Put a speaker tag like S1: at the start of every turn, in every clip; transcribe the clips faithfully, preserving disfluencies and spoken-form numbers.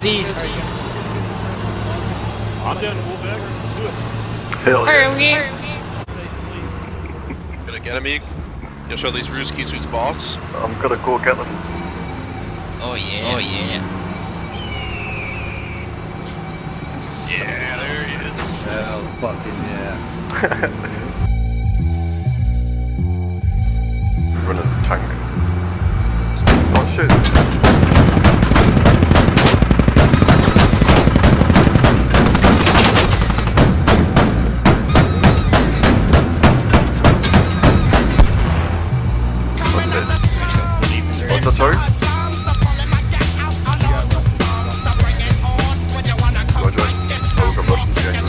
S1: East.
S2: I'm down to Wolfpack. Let's do it.
S3: Hell yeah.
S4: Gonna get him, Eek. You'll show these Ruski suits boss.
S3: I'm gonna go get them.
S1: Oh yeah. Oh yeah.
S4: Yeah, there he is.
S5: Hell fucking yeah.
S3: Running the tank. Oh shit. What's that, sorry? Roger. Oh, we've got Russians again.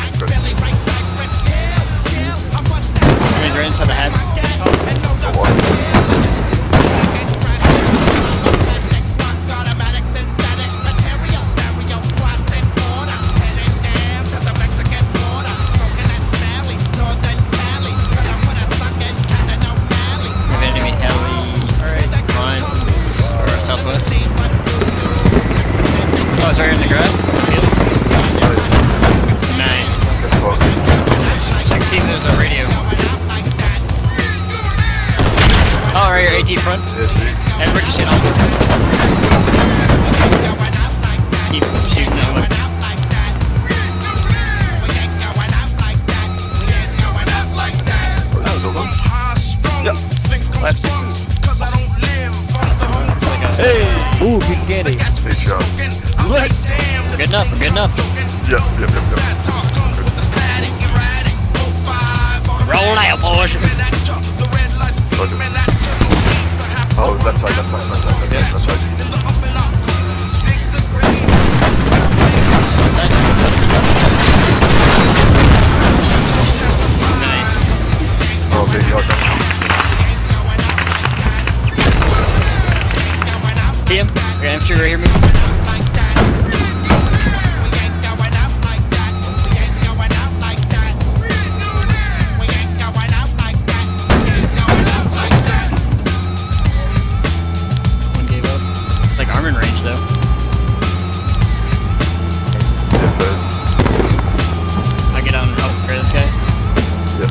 S1: He's right inside the head.
S3: Oh, what?
S1: Southwest. Oh, it's right here in the grass? Nice. Check see if there's a radio. Oh, right here, AT front. And ricochet also. Keep shooting that way.
S3: That was a one. Yep.
S4: Lab sixes.
S5: Hey! Ooh, he's scanning.
S3: Big shot.
S5: Let's!
S1: We're good enough, we're good enough.
S3: Yep, yep, yep, yep.
S1: Roll out, boys.
S3: Roger. Oh, left side, left side, left side, left side, left side.
S1: Nice.
S3: Oh, big yard.
S1: See him? We're gonna have to right here, move. One gave up. Like arm in range though.
S3: Yeah, there's.
S1: I get on and help for this guy.
S3: Yep.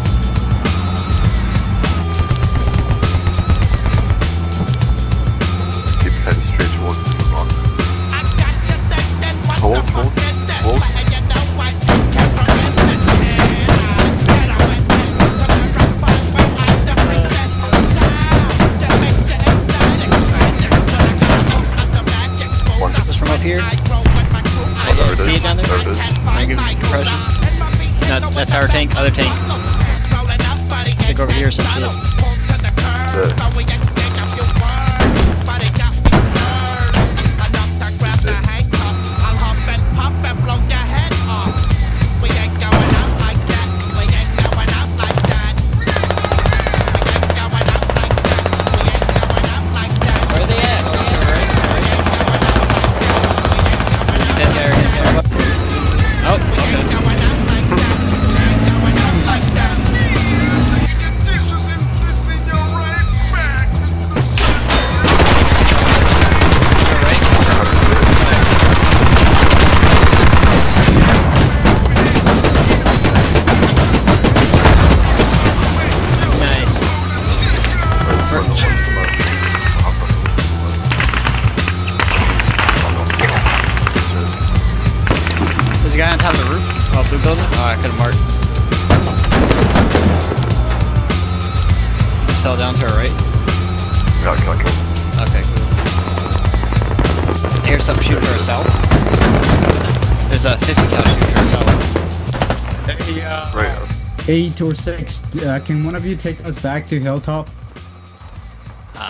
S3: Keep heading straight towards the mark. Hold, hold, hold. One.
S1: Just from up here.
S3: Oh, there it
S1: See
S3: is.
S1: it down there?
S3: There it is.
S1: I give it compression. No, that's, that's our tank, other tank. I think over here or some shit.
S3: There.
S1: Where are they at? Oh, to the right. That guy right there. Oh, nice. There's a guy on top of the roof. Oh, blue building? Oh, I could've marked. Fell down to our right.
S3: Yeah, I can't kill.
S1: Okay, cool. Here's something shooting for us south. There's a fifty cal shooting for us south.
S2: Hey, uh...
S3: Right. uh,
S6: Eight or six, uh, can one of you take us back to Hilltop?
S1: Uh,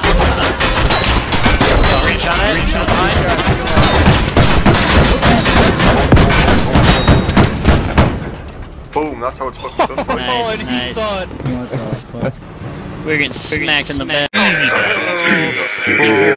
S1: reach on it. Reach on behind.
S3: Boom, that's how it's fucking done. Boys.
S1: Nice, nice.
S6: What the fuck?
S1: We're getting smacked in the back.